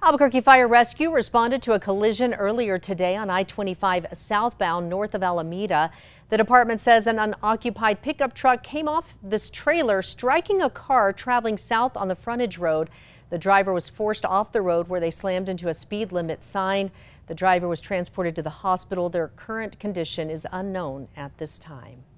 Albuquerque Fire Rescue responded to a collision earlier today on I-25 southbound north of Alameda. The department says an unoccupied pickup truck came off this trailer, striking a car traveling south on the frontage road. The driver was forced off the road where they slammed into a speed limit sign. The driver was transported to the hospital. Their current condition is unknown at this time.